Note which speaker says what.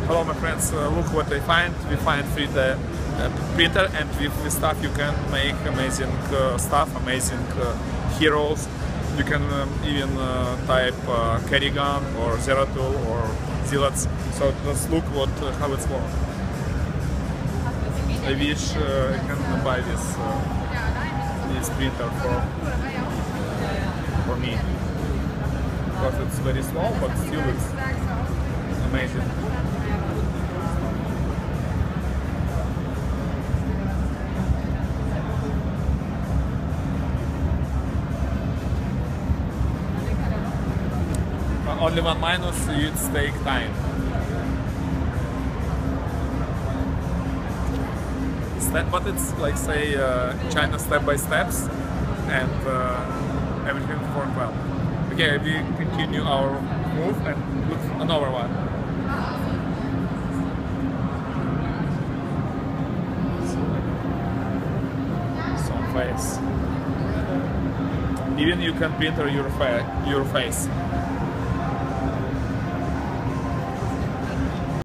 Speaker 1: Hello my friends, look what I find. We find 3D printer, and with this stuff you can make amazing stuff, amazing heroes. You can even type Kerrigan or Zeratul or Zealots. So let's look how it's works. I wish I can buy this printer for me, because it's very small, but still it's amazing. Only one minus, it takes time. But it's like, say, China step by steps, and everything worked well. Okay, we continue our move and look another one. Some face. Even you can print your face.